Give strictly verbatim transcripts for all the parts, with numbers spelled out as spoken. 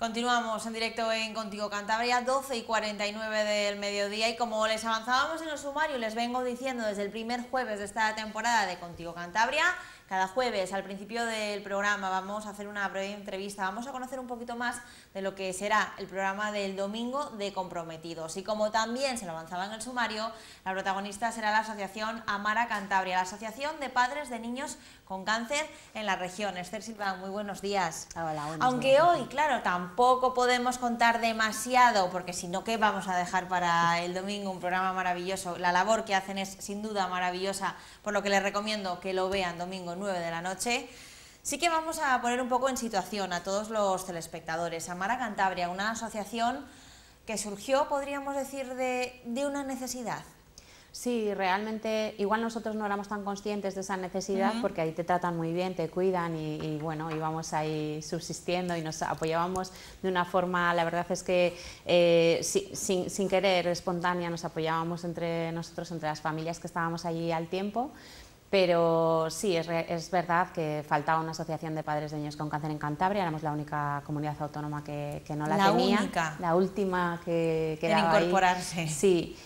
Continuamos en directo en Contigo Cantabria, doce y cuarenta y nueve del mediodía, y como les avanzábamos en el sumario, les vengo diciendo desde el primer jueves de esta temporada de Contigo Cantabria, cada jueves al principio del programa vamos a hacer una breve entrevista, vamos a conocer un poquito más de lo que será el programa del domingo de Comprometidos. Y como también se lo avanzaba en el sumario, la protagonista será la asociación Amara Cantabria, la asociación de padres de niños con cáncer en la región. Esther Silva, muy buenos días. Hola, buenos Aunque días. hoy, claro, tampoco podemos contar demasiado, porque si no, ¿qué vamos a dejar para el domingo? Un programa maravilloso. La labor que hacen es sin duda maravillosa, por lo que les recomiendo que lo vean domingo nueve de la noche. Sí que vamos a poner un poco en situación a todos los telespectadores. Amara Cantabria, una asociación que surgió, podríamos decir, de, de una necesidad. Sí, realmente, igual nosotros no éramos tan conscientes de esa necesidad, uh-huh. porque ahí te tratan muy bien, te cuidan y, y bueno, íbamos ahí subsistiendo y nos apoyábamos de una forma, la verdad es que eh, si, sin, sin querer, espontánea, nos apoyábamos entre nosotros, entre las familias que estábamos allí al tiempo. Pero sí, es, es verdad que faltaba una asociación de padres de niños con cáncer en Cantabria, éramos la única comunidad autónoma que, que no la, la tenía. La única. La última que quedaba en incorporarse. Ahí. Sí.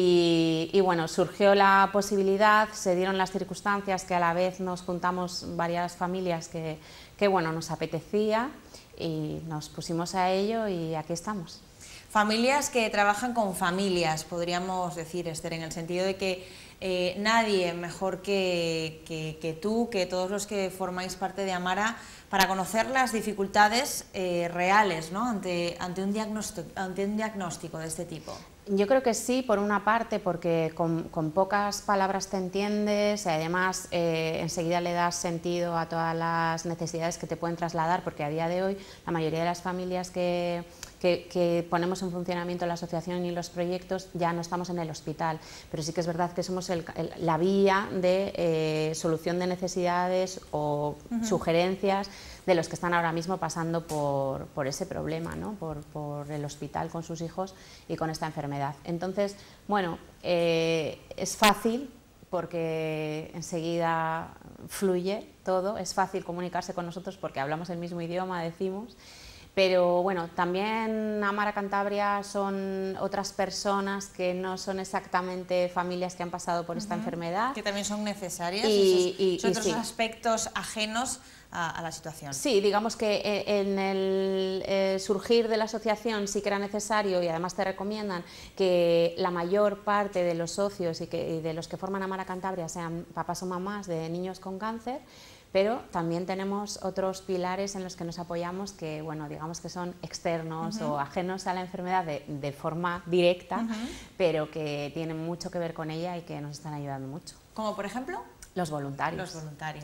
Y, y bueno, surgió la posibilidad, se dieron las circunstancias que a la vez nos juntamos varias familias que, que bueno, nos apetecía y nos pusimos a ello y aquí estamos. Familias que trabajan con familias, podríamos decir, Esther, en el sentido de que eh, nadie mejor que, que, que tú, que todos los que formáis parte de Amara, para conocer las dificultades eh, reales, ¿no? ante, ante, un diagnóstico, ante un diagnóstico de este tipo. Yo creo que sí, por una parte, porque con, con pocas palabras te entiendes y además eh, enseguida le das sentido a todas las necesidades que te pueden trasladar, porque a día de hoy la mayoría de las familias que, que, que ponemos en funcionamiento la asociación y los proyectos ya no estamos en el hospital, pero sí que es verdad que somos el, el, la vía de eh, solución de necesidades o uh-huh. sugerencias de los que están ahora mismo pasando por, por ese problema, ¿no? por, por el hospital con sus hijos y con esta enfermedad. Entonces, bueno, eh, es fácil porque enseguida fluye todo, es fácil comunicarse con nosotros porque hablamos el mismo idioma, decimos, pero bueno, también Amara Cantabria son otras personas que no son exactamente familias que han pasado por uh-huh. esta enfermedad. Que también son necesarias, y, esos, y, son y otros sí. aspectos ajenos a, a la situación. Sí, digamos que en el eh, surgir de la asociación sí que era necesario y además te recomiendan que la mayor parte de los socios y, que, y de los que forman Amara Cantabria sean papás o mamás de niños con cáncer, pero también tenemos otros pilares en los que nos apoyamos que, bueno, digamos que son externos uh-huh. o ajenos a la enfermedad de, de forma directa, uh-huh. pero que tienen mucho que ver con ella y que nos están ayudando mucho. ¿Como por ejemplo? Los voluntarios. Los voluntarios.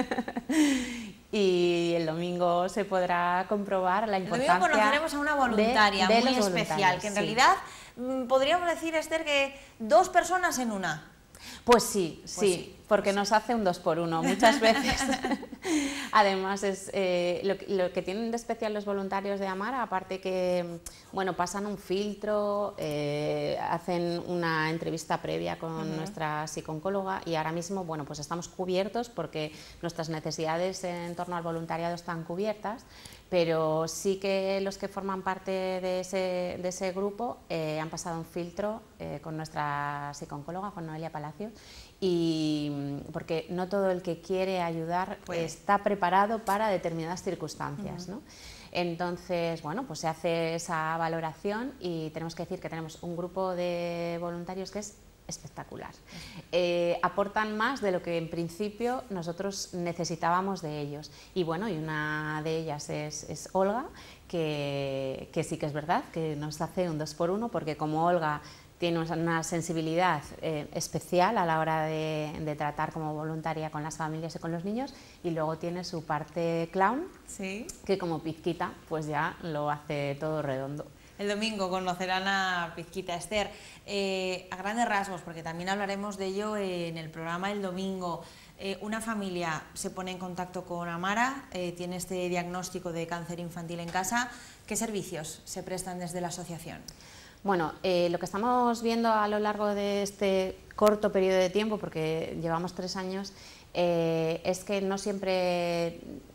Y el domingo se podrá comprobar la importancia. El domingo conoceremos a una voluntaria de, de muy especial, que en sí. realidad podríamos decir, Esther, que dos personas en una. Pues sí, pues sí, sí, porque pues nos sí. hace un dos por uno muchas veces. Además, es eh, lo, lo que tienen de especial los voluntarios de Amara, aparte que bueno, pasan un filtro, eh, hacen una entrevista previa con uh-huh. nuestra psicóloga y ahora mismo bueno, pues estamos cubiertos porque nuestras necesidades en torno al voluntariado están cubiertas, pero sí que los que forman parte de ese, de ese grupo eh, han pasado un filtro eh, con nuestra psicóloga, con Noelia Palacios, y porque no todo el que quiere ayudar pues está preparado para determinadas circunstancias, uh-huh. ¿no? Entonces, bueno, pues se hace esa valoración y tenemos que decir que tenemos un grupo de voluntarios que es espectacular. Eh, aportan más de lo que en principio nosotros necesitábamos de ellos. Y bueno, y una de ellas es, es Olga, que, que sí que es verdad que nos hace un dos por uno, porque como Olga tiene una sensibilidad eh, especial a la hora de, de tratar como voluntaria con las familias y con los niños, y luego tiene su parte clown, ¿sí? que como Pizquita pues ya lo hace todo redondo. El domingo conocerán a Pizquita. Esther, eh, a grandes rasgos, porque también hablaremos de ello en el programa el domingo, eh, una familia se pone en contacto con Amara, eh, tiene este diagnóstico de cáncer infantil en casa. ¿Qué servicios se prestan desde la asociación? Bueno, eh, lo que estamos viendo a lo largo de este corto periodo de tiempo, porque llevamos tres años, eh, es que no siempre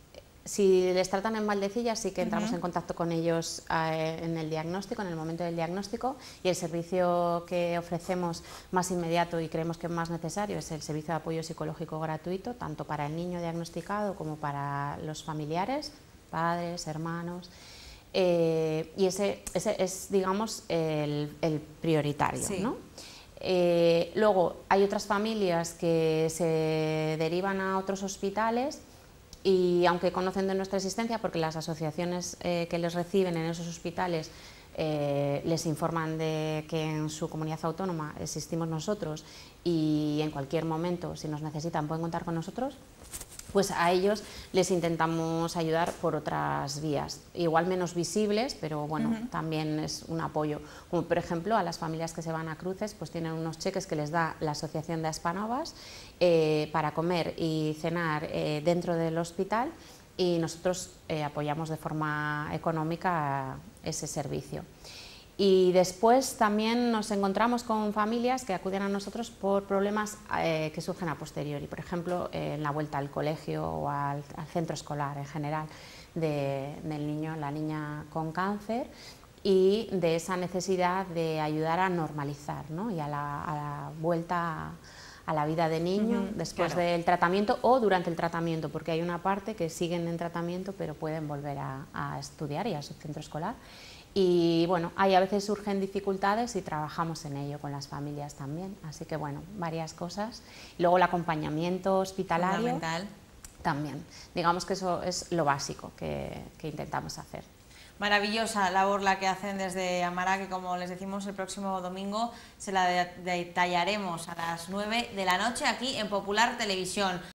Si les tratan en Valdecilla, sí que entramos Uh-huh. en contacto con ellos eh, en el diagnóstico, en el momento del diagnóstico, y el servicio que ofrecemos más inmediato y creemos que es más necesario es el servicio de apoyo psicológico gratuito, tanto para el niño diagnosticado como para los familiares, padres, hermanos, eh, y ese, ese es, digamos, el, el prioritario, sí. ¿no? Eh, luego hay otras familias que se derivan a otros hospitales y aunque conocen de nuestra existencia, porque las asociaciones eh, que les reciben en esos hospitales eh, les informan de que en su comunidad autónoma existimos nosotros y en cualquier momento, si nos necesitan, pueden contar con nosotros, pues a ellos les intentamos ayudar por otras vías, igual menos visibles, pero bueno, uh-huh. también es un apoyo. Como por ejemplo a las familias que se van a cruces, pues tienen unos cheques que les da la Asociación de Aspanovas eh, para comer y cenar eh, dentro del hospital, y nosotros eh, apoyamos de forma económica ese servicio. Y después también nos encontramos con familias que acuden a nosotros por problemas eh, que surgen a posteriori, por ejemplo, eh, en la vuelta al colegio o al, al centro escolar en general de, del niño, la niña con cáncer, y de esa necesidad de ayudar a normalizar, ¿no? Y a la, a la vuelta a, a la vida de niño uh-huh, después claro. del tratamiento o durante el tratamiento, porque hay una parte que siguen en tratamiento pero pueden volver a, a estudiar y a su centro escolar. Y bueno, ahí a veces surgen dificultades y trabajamos en ello con las familias también, así que bueno, varias cosas. Luego el acompañamiento hospitalario también, digamos que eso es lo básico que, que intentamos hacer. Maravillosa labor la que hacen desde Amara, que como les decimos el próximo domingo se la detallaremos a las nueve de la noche aquí en Popular Televisión.